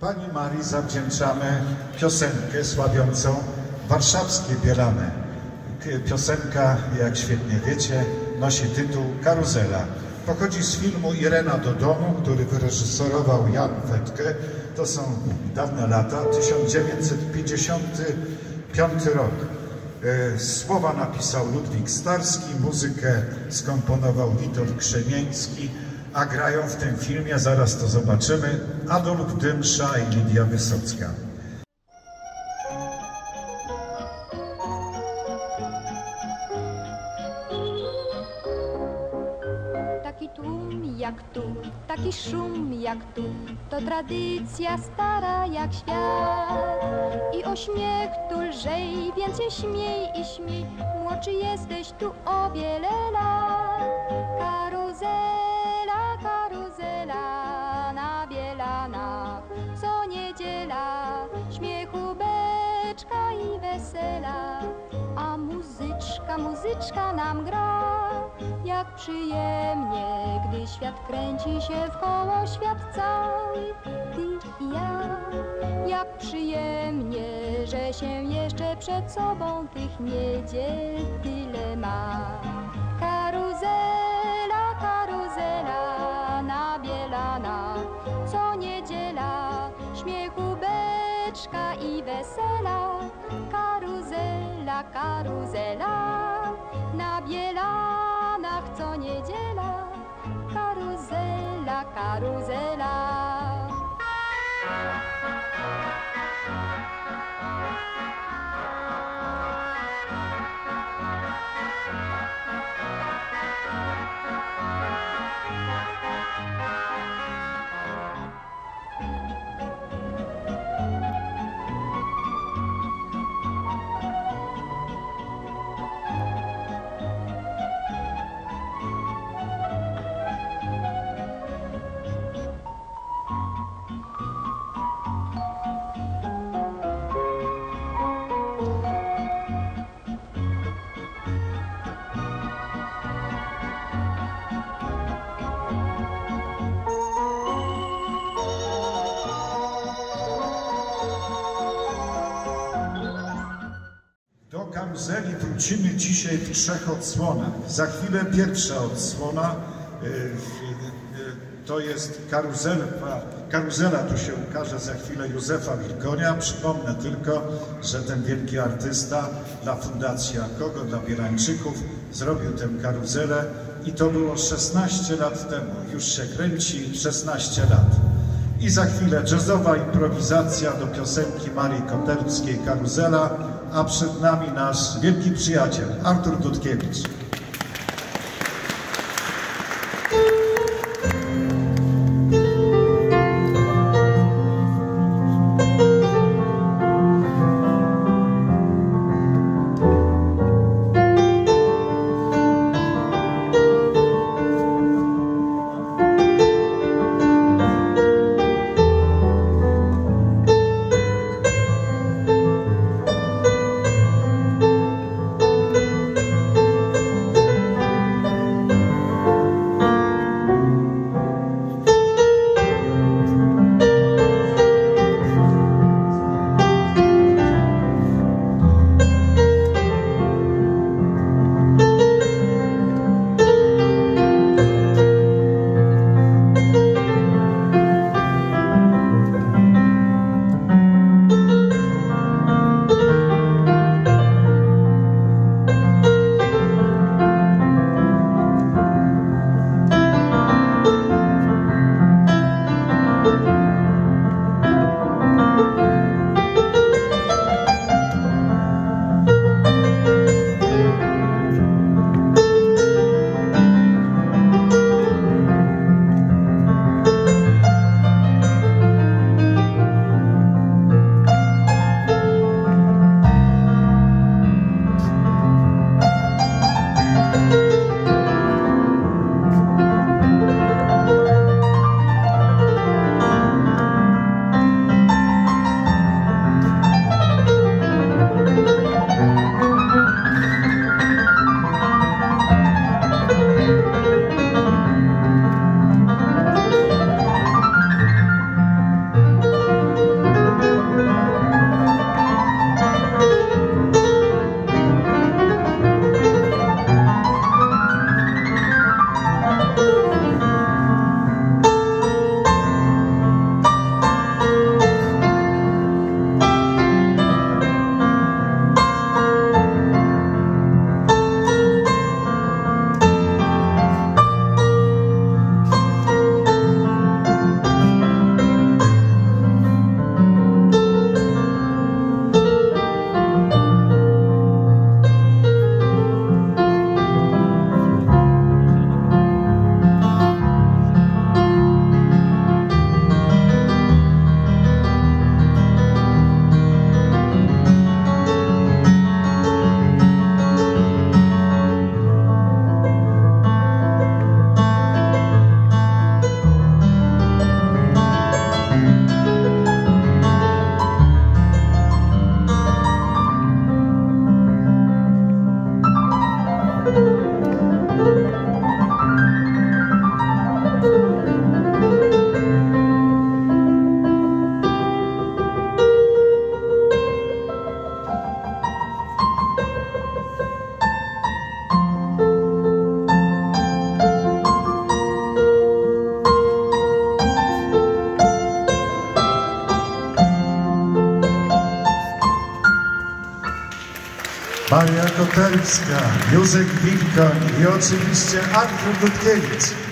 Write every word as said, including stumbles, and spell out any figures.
Pani Marii zawdzięczamy piosenkę sławiącą warszawskie Bielany. Piosenka, jak świetnie wiecie, nosi tytuł Karuzela. Pochodzi z filmu Irena do domu, który wyreżyserował Jan Fetke. To są dawne lata, tysiąc dziewięćset pięćdziesiąty piąty rok. Słowa napisał Ludwik Starski, muzykę skomponował Witold Krzemieński, a grają w tym filmie, zaraz to zobaczymy, Adolf Dymsza i Lidia Wysocka. Taki tłum jak tu, taki szum jak tu, to tradycja stara jak świat. I o śmiech tu lżej, więcej śmiej i śmiej, młodszy jesteś tu o wiele lat. Karuzela, karuzela na Bielanach, co niedziela, śmiechu beczka i wesela, a muzyczka, muzyczka nam gra. Jak przyjemnie, gdy świat kręci się wkoło, świat cały, ty i ja. Jak przyjemnie, że się jeszcze przed sobą tych niedziel tyle ma. Karuzela, karuzela na Bielanach, co niedziela, śmiechu beczka i wesela. Karuzela, karuzela na Bielanach, co niedziela, karuzela, karuzela. Do karuzeli wrócimy dzisiaj w trzech odsłonach. Za chwilę pierwsza odsłona to jest karuzela. Karuzela tu się ukaże za chwilę Józefa Wilkonia. Przypomnę tylko, że ten wielki artysta dla Fundacji Kogo, dla Bielańczyków zrobił tę karuzelę i to było szesnaście lat temu. Już się kręci szesnaście lat. I za chwilę jazzowa improwizacja do piosenki Marii Koterskiej Karuzela, a przed nami nasz wielki przyjaciel Artur Dudkiewicz. Maria Kotelska, Józef Wilkoń i oczywiście Artur Dudkiewicz.